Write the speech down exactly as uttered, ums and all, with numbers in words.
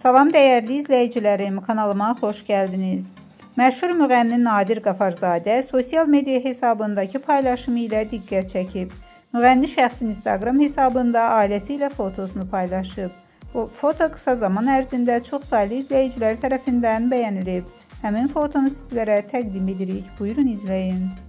Salam dəyərli izləyicilərim, kanalıma xoş gəldiniz. Məşhur müğənni Nadir Qafarzadə sosial media hesabındakı paylaşımı ilə diqqət çəkib. Müğənni şəxsi Instagram hesabında ailəsi ilə fotosunu paylaşıb. Bu foto qısa zaman ərzində çox saylı izləyicilər tərəfindən bəyənilib. Həmin fotonu sizlərə təqdim edirik. Buyurun izləyin.